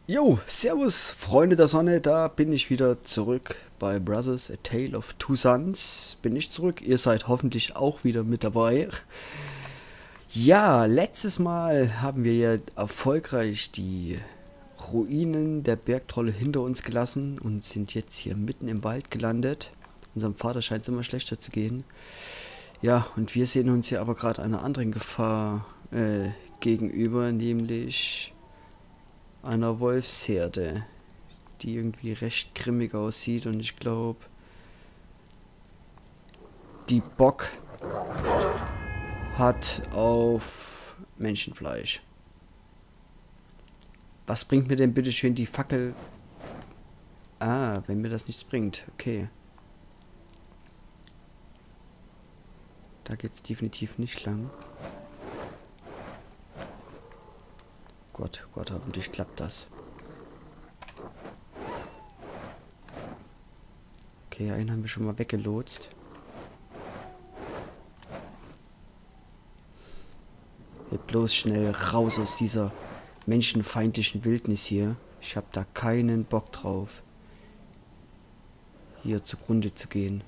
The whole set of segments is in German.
Jo, servus, Freunde der Sonne, da bin ich wieder zurück bei Brothers, A Tale of Two Sons. Bin ich zurück, ihr seid hoffentlich auch wieder mit dabei. Ja, letztes Mal haben wir ja erfolgreich die Ruinen der Bergtrolle hinter uns gelassen und sind jetzt hier mitten im Wald gelandet. Unserem Vater scheint es immer schlechter zu gehen. Ja, und wir sehen uns ja aber gerade einer anderen Gefahr gegenüber, nämlich einer Wolfsherde, die irgendwie recht grimmig aussieht, und ich glaube, die Bock hat auf Menschenfleisch. Was bringt mir denn bitte schön die Fackel? Ah, wenn mir das nichts bringt, okay. Da geht's definitiv nicht lang. Gott, Gott, hoffentlich klappt das. Okay, einen haben wir schon mal weggelotst. Jetzt bloß schnell raus aus dieser menschenfeindlichen Wildnis hier. Ich habe da keinen Bock drauf, hier zugrunde zu gehen.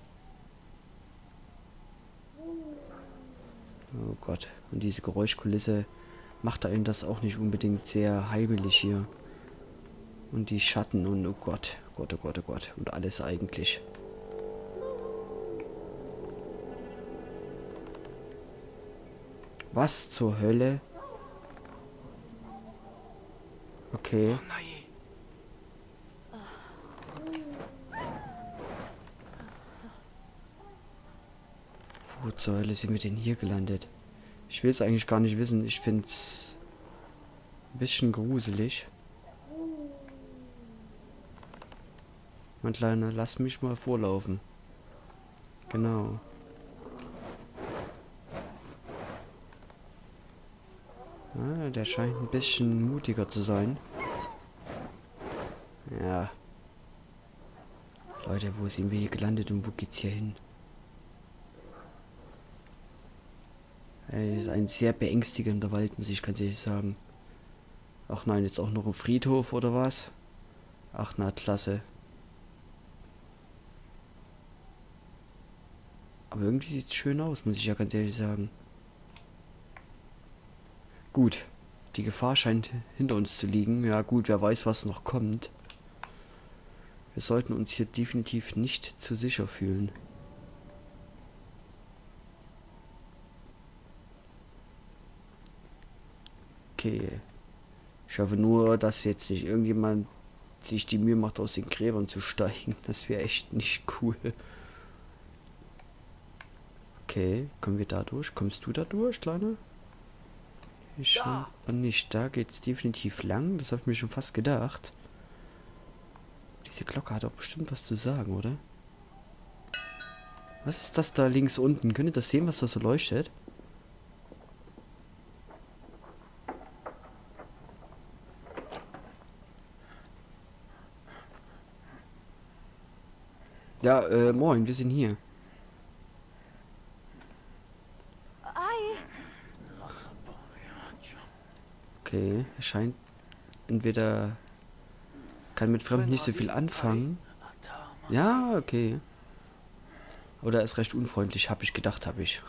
Oh Gott, und diese Geräuschkulisse macht einen das auch nicht unbedingt sehr heimelig hier. Und die Schatten und oh Gott, Gott, oh Gott, oh Gott. Und alles eigentlich. Was zur Hölle? Okay. Wo zur Hölle sind wir denn hier gelandet? Ich will es eigentlich gar nicht wissen. Ich finde es ein bisschen gruselig. Mein Kleiner, lass mich mal vorlaufen. Genau. Ah, der scheint ein bisschen mutiger zu sein. Ja. Leute, wo sind wir hier gelandet und wo geht's hier hin? Ist ein sehr beängstigender Wald, muss ich ganz ehrlich sagen. Ach nein, jetzt auch noch ein Friedhof oder was? Ach na, klasse. Aber irgendwie sieht es schön aus, muss ich ja ganz ehrlich sagen. Gut, die Gefahr scheint hinter uns zu liegen. Ja gut, wer weiß, was noch kommt. Wir sollten uns hier definitiv nicht zu sicher fühlen. Okay. Ich hoffe nur, dass jetzt nicht irgendjemand sich die Mühe macht, aus den Gräbern zu steigen. Das wäre echt nicht cool. Okay, kommen wir da durch? Kommst du da durch, Kleiner? Ich ja. Nicht. Da geht's definitiv lang. Das habe ich mir schon fast gedacht. Diese Glocke hat auch bestimmt was zu sagen, oder? Was ist das da links unten? Könnt ihr das sehen, was da so leuchtet? Ja, moin, wir sind hier. Okay, er scheint entweder kann mit Fremden nicht so viel anfangen. Ja, okay. Oder er ist recht unfreundlich, habe ich gedacht, habe ich.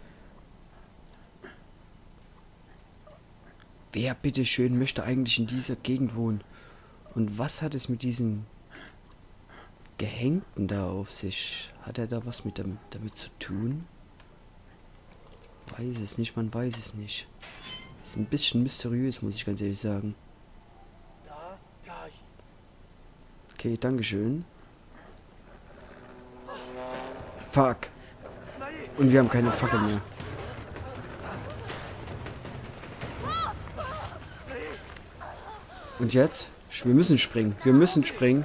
Wer bitteschön möchte eigentlich in dieser Gegend wohnen? Und was hat es mit diesen Gehängten da auf sich? Hat er da was damit zu tun? Weiß es nicht, man weiß es nicht. Ist ein bisschen mysteriös, muss ich ganz ehrlich sagen. Okay, dankeschön. Fuck. Und wir haben keine Fackel mehr. Und jetzt? Wir müssen springen. Wir müssen springen.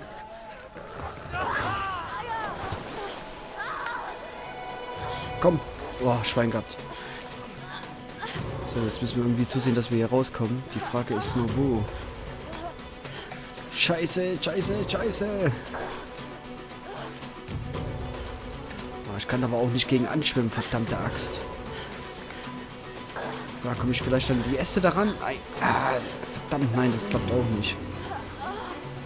Komm. Oh, Schwein gehabt. So, jetzt müssen wir irgendwie zusehen, dass wir hier rauskommen. Die Frage ist nur, wo? Scheiße, scheiße, scheiße. Oh, ich kann aber auch nicht gegen anschwimmen, verdammte Axt. Da komme ich vielleicht an die Äste daran? Verdammt, nein, das klappt auch nicht.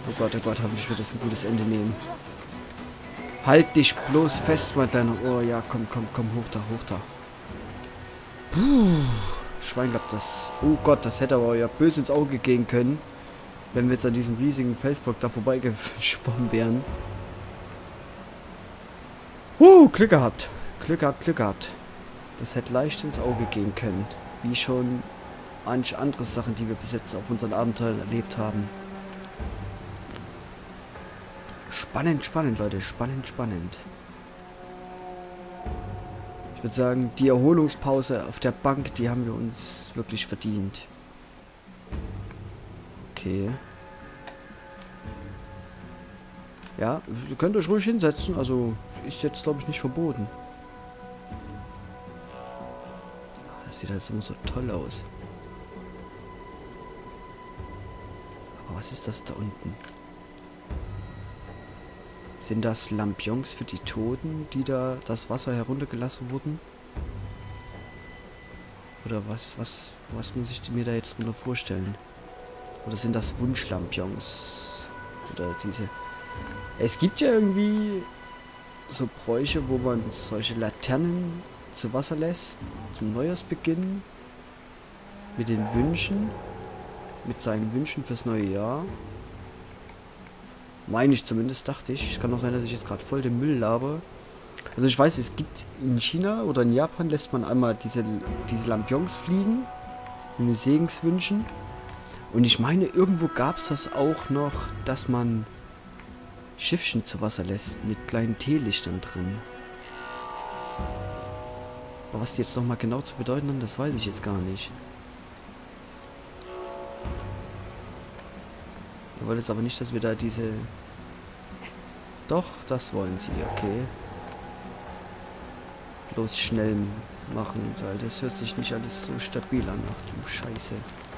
Oh Gott, hoffentlich wird das ein gutes Ende nehmen. Halt dich bloß fest, mein kleiner. Oh ja, komm, hoch da. Puh, Schwein gehabt das. Oh Gott, das hätte aber ja böse ins Auge gehen können, wenn wir jetzt an diesem riesigen Felsblock da vorbeigeschwommen wären. Glück gehabt. Glück gehabt. Das hätte leicht ins Auge gehen können. Wie schon manche andere Sachen, die wir bis jetzt auf unseren Abenteuern erlebt haben. Spannend, Leute. Spannend. Ich würde sagen, die Erholungspause auf der Bank, die haben wir uns wirklich verdient. Okay. Ja, ihr könnt euch ruhig hinsetzen. Also, ist jetzt, glaube ich, nicht verboten. Das sieht halt immer so toll aus. Aber was ist das da unten? Sind das Lampions für die Toten, die da das Wasser heruntergelassen wurden? Oder was muss ich mir da jetzt drunter vorstellen? Oder sind das Wunschlampions? Oder diese... Es gibt ja irgendwie so Bräuche, wo man solche Laternen zu Wasser lässt, zum Neujahrsbeginn, mit den Wünschen, mit seinen Wünschen fürs neue Jahr. Meine ich zumindest, dachte ich. Es kann auch sein, dass ich jetzt gerade voll den Müll laber. Also ich weiß, es gibt in China oder in Japan lässt man einmal diese Lampions fliegen, mit den Segenswünschen. Und ich meine, irgendwo gab es das auch noch, dass man Schiffchen zu Wasser lässt, mit kleinen Teelichtern drin. Aber was die jetzt nochmal genau zu bedeuten haben, das weiß ich jetzt gar nicht. Ihr wollt jetzt aber nicht, dass wir da diese... Doch, das wollen sie, okay. Bloß schnell machen, weil das hört sich nicht alles so stabil an. Ach du Scheiße.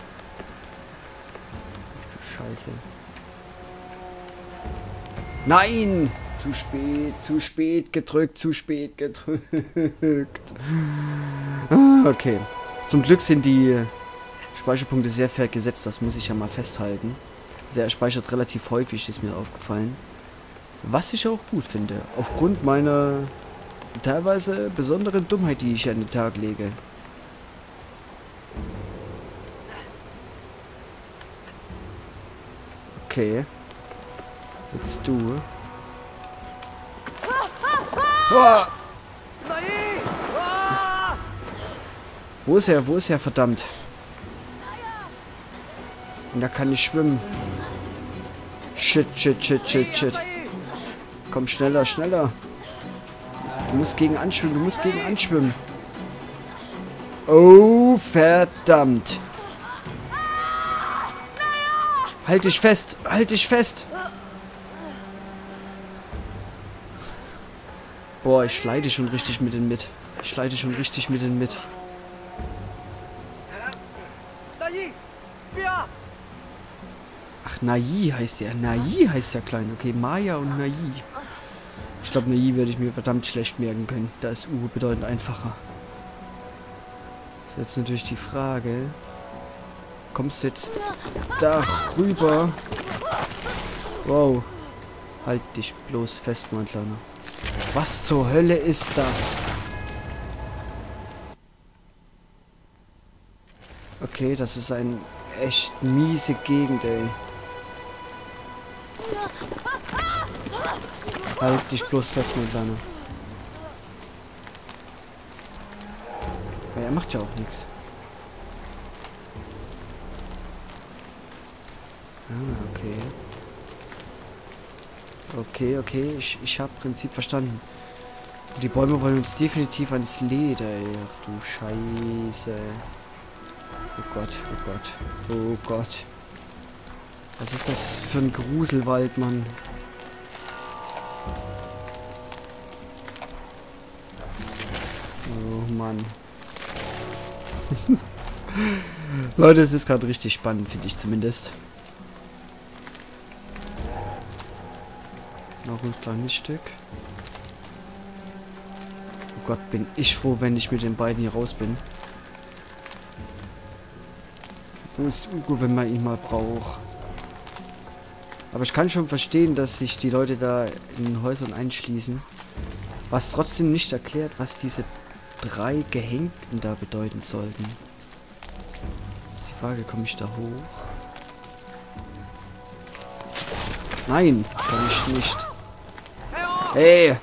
Nein! Zu spät gedrückt. Okay. Zum Glück sind die Speicherpunkte sehr fair gesetzt, das muss ich ja mal festhalten. Er speichert relativ häufig, ist mir aufgefallen. Was ich auch gut finde, aufgrund meiner teilweise besonderen Dummheit, die ich an den Tag lege. Okay. Jetzt du. Oh! Wo ist er, verdammt? Und da kann ich schwimmen. Shit. Komm, schneller. Du musst gegen anschwimmen, Oh, verdammt. Halt dich fest. Boah, ich schleite schon richtig mit denen mit. Ach, Nai heißt der. Nai heißt der Kleine. Okay, Maya und Nai. Ich glaube, Nai werde ich mir verdammt schlecht merken können. Da ist U bedeutend einfacher. Das ist jetzt natürlich die Frage. Kommst du jetzt da rüber? Wow. Halt dich bloß fest, mein Kleiner. Was zur Hölle ist das? Okay, das ist eine echt miese Gegend, ey. Halt dich bloß fest, mein Kleiner. Ja, er macht ja auch nichts. Ah, okay. Okay, ich habe Prinzip verstanden. Die Bäume wollen uns definitiv ans Leder, ey. Ach du Scheiße. Oh Gott. Was ist das für ein Gruselwald, Mann? Oh Mann. Leute, es ist gerade richtig spannend, finde ich zumindest. Noch ein kleines Stück. Oh Gott, bin ich froh, wenn ich mit den beiden hier raus bin. Wo ist Ugo, wenn man ihn mal braucht? Aber ich kann schon verstehen, dass sich die Leute da in den Häusern einschließen. Was trotzdem nicht erklärt, was diese 3 Gehängten da bedeuten sollten. Ist die Frage, komme ich da hoch? Nein, kann ich nicht. Hey!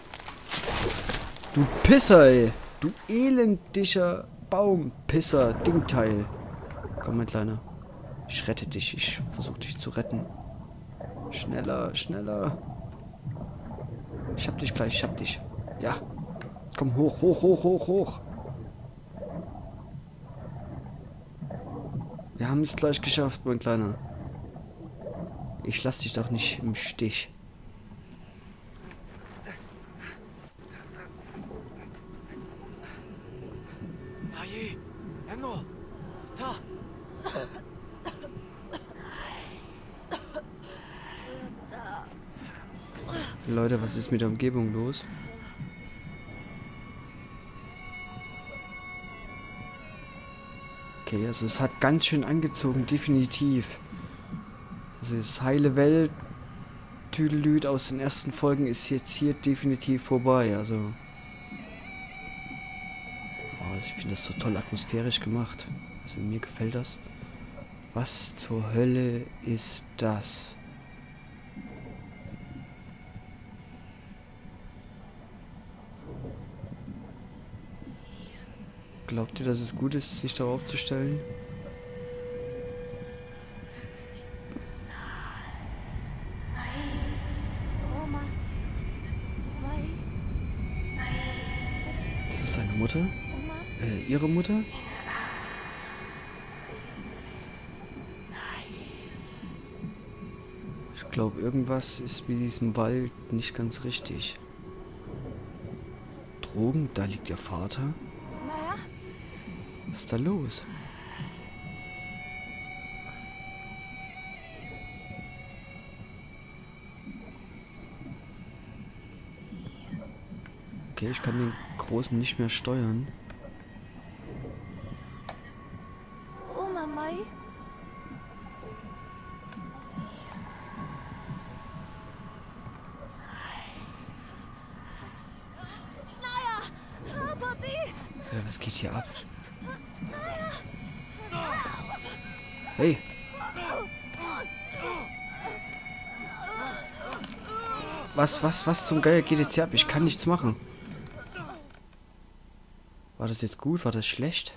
Du Pisser, ey! Du elendiger Baumpisser, Dingteil. Komm, mein Kleiner. Ich rette dich. Ich versuche dich zu retten. Schneller, schneller. Ich hab dich gleich, ich hab dich. Ja. Komm hoch, hoch, hoch, hoch, hoch. Wir haben es gleich geschafft, mein Kleiner. Ich lass dich doch nicht im Stich. Leute, was ist mit der Umgebung los? Okay, also es hat ganz schön angezogen, definitiv. Also das heile Welt Tüdelüt aus den ersten Folgen ist jetzt hier definitiv vorbei. Also ich finde das so toll atmosphärisch gemacht. Also mir gefällt das. Was zur Hölle ist das? Glaubt ihr, dass es gut ist, sich darauf zu stellen? Ist das seine Mutter? Ihre Mutter? Ich glaube, irgendwas ist mit diesem Wald nicht ganz richtig. Drogen? Da liegt ihr Vater. Was ist da los? Okay, ich kann den Großen nicht mehr steuern. Ja, was geht hier ab? Hey! Was zum Geier geht jetzt hier ab? Ich kann nichts machen. War das jetzt gut? War das schlecht?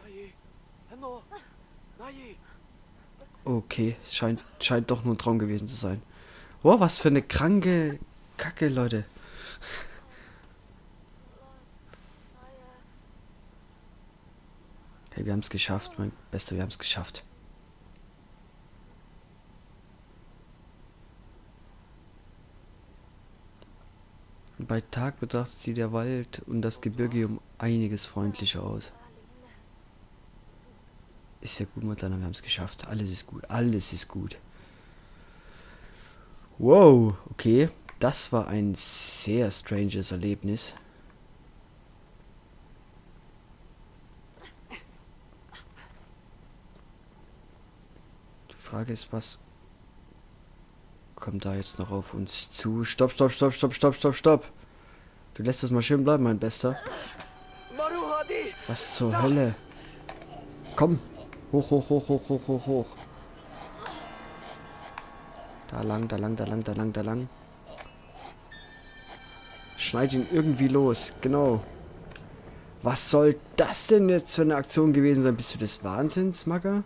Okay, scheint doch nur ein Traum gewesen zu sein. Wow, was für eine kranke Kacke, Leute. Hey, wir haben es geschafft, mein Bester, wir haben es geschafft. Bei Tag betrachtet sieht der Wald und das Gebirge um einiges freundlicher aus. Ist ja gut, Mutter, wir haben es geschafft. Alles ist gut, alles ist gut. Wow, okay. Das war ein sehr stranges Erlebnis. Die Frage ist, was kommt da jetzt noch auf uns zu? Stopp, stopp, stopp, stopp, stopp, stopp, stopp. Du lässt das mal schön bleiben, mein Bester. Was zur Hölle? Komm. Hoch, hoch, hoch, hoch, hoch, hoch, hoch. Da lang, da lang, da lang, da lang, da lang. Schneid ihn irgendwie los. Genau. Was soll das denn jetzt für eine Aktion gewesen sein? Bist du des Wahnsinns, Magger?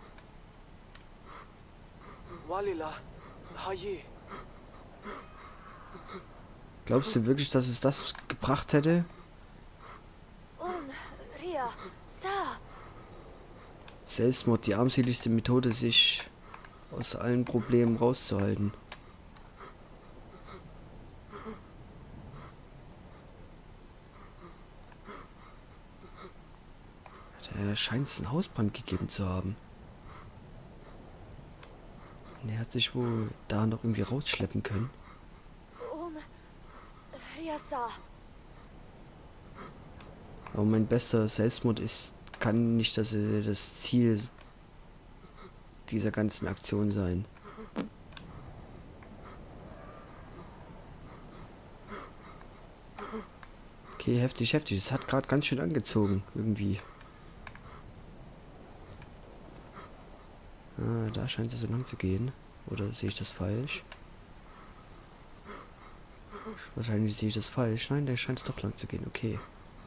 Glaubst du wirklich, dass es das gebracht hätte? Selbstmord, die armseligste Methode, sich aus allen Problemen rauszuhalten. Da scheint es einen Hausbrand gegeben zu haben. Und er hat sich wohl da noch irgendwie rausschleppen können. Aber mein bester Selbstmord kann nicht das Ziel dieser ganzen Aktion sein. Okay, heftig, heftig. Es hat gerade ganz schön angezogen, irgendwie. Ah, da scheint es so lang zu gehen. Oder sehe ich das falsch? Wahrscheinlich sehe ich das falsch. Nein, da scheint es doch lang zu gehen. Okay.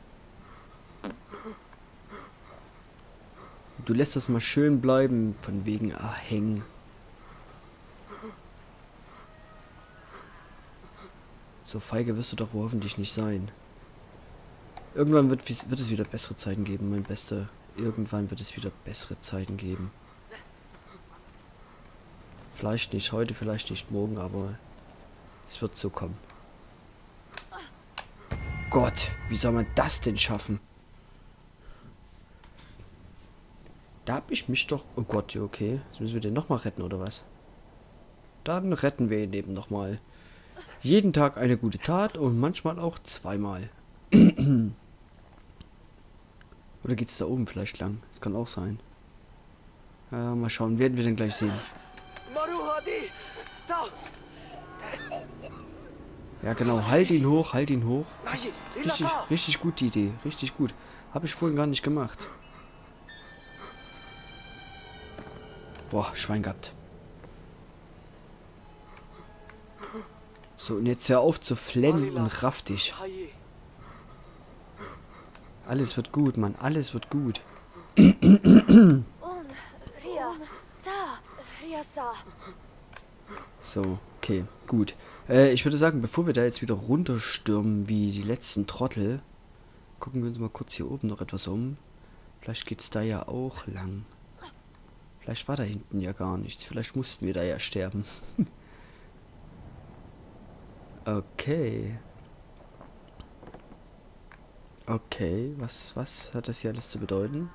Du lässt das mal schön bleiben, von wegen hängen. So feige wirst du doch wohl hoffentlich nicht sein. Irgendwann wird es wieder bessere Zeiten geben, mein Bester. Irgendwann wird es wieder bessere Zeiten geben. Vielleicht nicht heute, vielleicht nicht morgen, aber es wird so kommen. Gott, wie soll man das denn schaffen? Da hab ich mich doch... Oh Gott, ja, okay. Jetzt müssen wir den nochmal retten, oder was? Dann retten wir ihn eben nochmal. Jeden Tag eine gute Tat und manchmal auch zweimal. Oder geht's da oben vielleicht lang? Das kann auch sein. Mal schauen, werden wir denn gleich sehen. Ja genau, halt ihn hoch, halt ihn hoch. Richtig, richtig gute Idee, richtig gut. Habe ich vorhin gar nicht gemacht. Boah, Schwein gehabt. So, und jetzt hör auf zu flennen und raff dich. Alles wird gut, Mann, alles wird gut. So, okay, gut. Ich würde sagen, bevor wir da jetzt wieder runterstürmen wie die letzten Trottel, gucken wir uns mal kurz hier oben noch etwas um. Vielleicht geht's da ja auch lang. Vielleicht war da hinten ja gar nichts. Vielleicht mussten wir da ja sterben. Okay. Okay, was hat das hier alles zu bedeuten?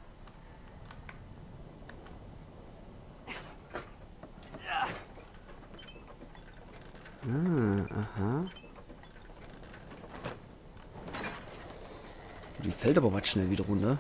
Aha. Die fällt aber was schnell wieder runter.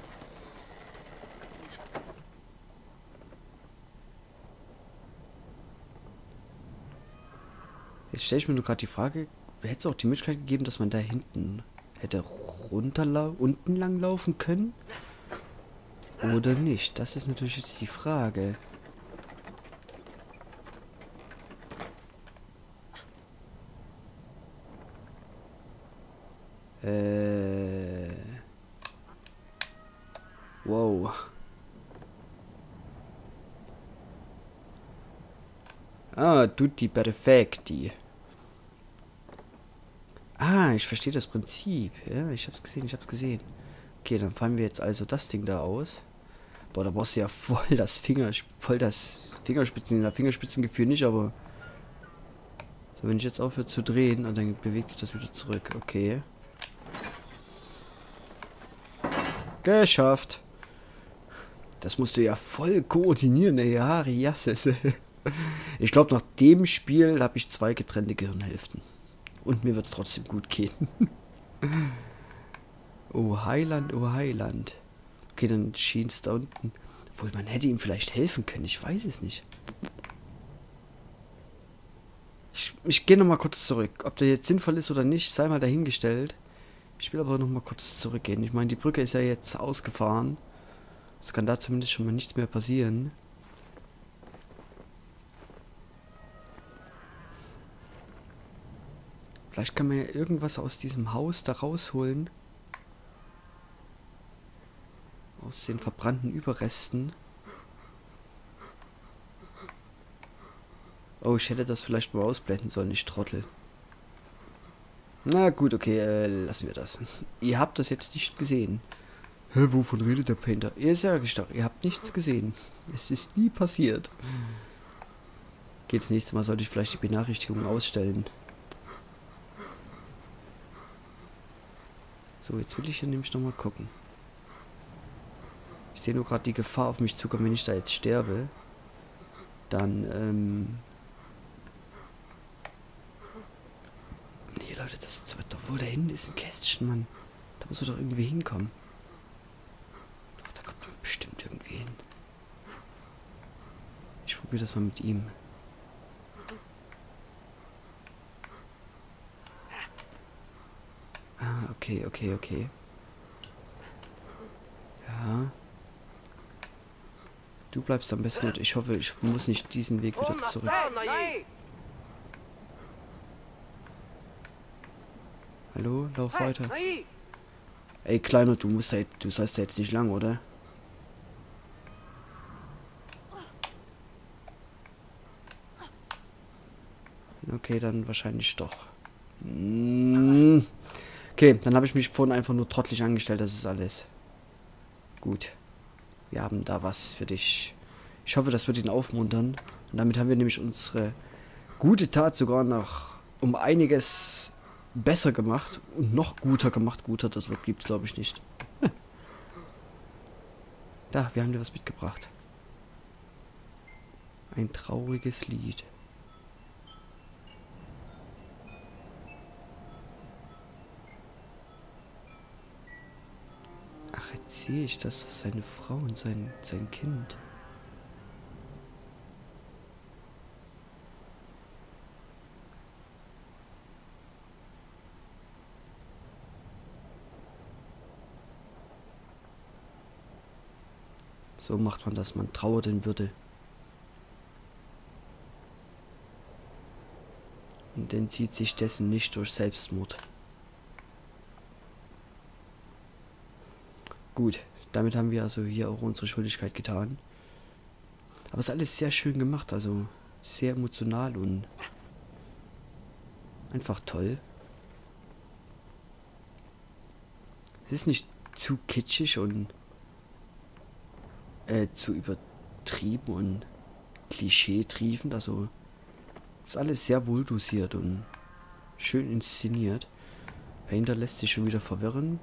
Jetzt stelle ich mir nur gerade die Frage, hätte es auch die Möglichkeit gegeben, dass man da hinten hätte unten lang laufen können? Oder nicht? Das ist natürlich jetzt die Frage. Wow. Ah, tutti perfetti. Ah, ich verstehe das Prinzip. Ja, ich hab's gesehen. Okay, dann fahren wir jetzt also das Ding da aus. Boah, da brauchst du ja voll das Fingerspitzengefühl nicht, aber... So, wenn ich jetzt aufhöre zu drehen, und dann bewegt sich das wieder zurück. Okay. Geschafft. Das musst du ja voll koordinieren, ey. Jasses. Ich glaube, nach dem Spiel habe ich 2 getrennte Gehirnhälften. Und mir wird es trotzdem gut gehen. Oh Heiland, oh Heiland. Okay, dann schien es da unten. Obwohl, man hätte ihm vielleicht helfen können. Ich weiß es nicht. Ich gehe nochmal kurz zurück. Ob der jetzt sinnvoll ist oder nicht, sei mal dahingestellt. Ich will aber nochmal kurz zurückgehen. Ich meine, die Brücke ist ja jetzt ausgefahren. Es kann da zumindest schon mal nichts mehr passieren. Vielleicht kann man ja irgendwas aus diesem Haus da rausholen. Aus den verbrannten Überresten. Oh, ich hätte das vielleicht mal ausblenden sollen, ich Trottel. Na gut, okay, lassen wir das. Ihr habt das jetzt nicht gesehen. Hä, wovon redet der Painter? Ihr sag ich doch, ihr habt nichts gesehen. Es ist nie passiert. Okay, das nächste Mal sollte ich vielleicht die Benachrichtigung ausstellen. So, jetzt will ich hier nämlich nochmal gucken. Ich sehe nur gerade die Gefahr auf mich zukommen, wenn ich da jetzt sterbe. Dann, nee, Leute, das wird doch wohl da hinten ist ein Kästchen, Mann. Da muss man doch irgendwie hinkommen. Doch, da kommt man bestimmt irgendwie hin. Ich probiere das mal mit ihm. Ah, okay. Okay, okay, okay. Ja. Du bleibst am besten und ich hoffe, ich muss nicht diesen Weg wieder zurück. Hallo, lauf weiter. Ey, Kleiner, du sollst ja jetzt nicht lang, oder? Okay, dann wahrscheinlich doch. Okay, dann habe ich mich vorhin einfach nur trottelig angestellt, das ist alles. Gut. Wir haben da was für dich. Ich hoffe, das wird ihn aufmuntern. Und damit haben wir nämlich unsere gute Tat sogar noch um einiges besser gemacht. Und noch guter gemacht. Guter, das Wort gibt es, glaube ich, nicht. Da, wir haben dir was mitgebracht. Ein trauriges Lied. Ach, jetzt sehe ich, das ist seine Frau und sein Kind. So macht man das, man trauert in Würde. Und entzieht sich dessen nicht durch Selbstmord. Gut, damit haben wir also hier auch unsere Schuldigkeit getan. Aber es ist alles sehr schön gemacht, also sehr emotional und einfach toll. Es ist nicht zu kitschig und zu übertrieben und klischeetriefend, also ist alles sehr wohl dosiert und schön inszeniert. Painter lässt sich schon wieder verwirren.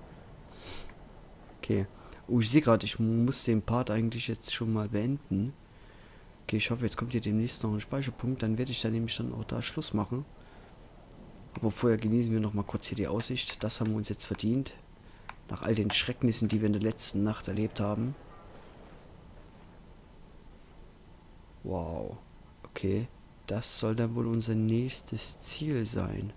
Okay. Oh, ich sehe gerade, ich muss den Part eigentlich jetzt schon mal beenden. Okay, ich hoffe, jetzt kommt hier demnächst noch ein Speicherpunkt. Dann werde ich dann nämlich dann auch da Schluss machen. Aber vorher genießen wir noch mal kurz hier die Aussicht. Das haben wir uns jetzt verdient. Nach all den Schrecknissen, die wir in der letzten Nacht erlebt haben. Wow. Okay. Das soll dann wohl unser nächstes Ziel sein.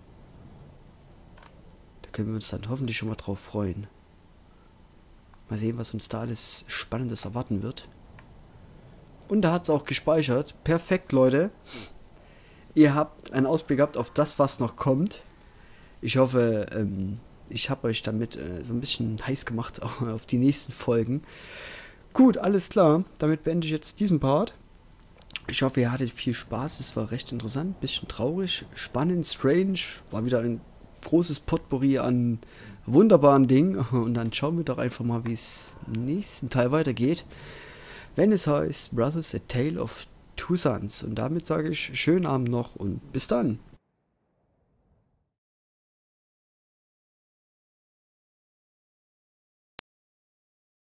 Da können wir uns dann hoffentlich schon mal drauf freuen. Mal sehen, was uns da alles Spannendes erwarten wird. Und da hat es auch gespeichert. Perfekt, Leute. Ihr habt einen Ausblick gehabt auf das, was noch kommt. Ich hoffe, ich habe euch damit so ein bisschen heiß gemacht auf die nächsten Folgen. Gut, alles klar. Damit beende ich jetzt diesen Part. Ich hoffe, ihr hattet viel Spaß. Es war recht interessant, bisschen traurig, spannend, strange. War wieder ein großes Potpourri an wunderbaren Dingen. Und dann schauen wir doch einfach mal, wie es im nächsten Teil weitergeht. Wenn es heißt Brothers, A Tale of Two Sons. Und damit sage ich schönen Abend noch und bis dann.